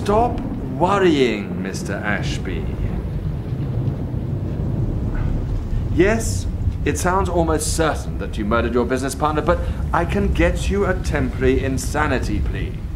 Stop worrying, Mr. Ashby. Yes, it sounds almost certain that you murdered your business partner, but I can get you a temporary insanity plea.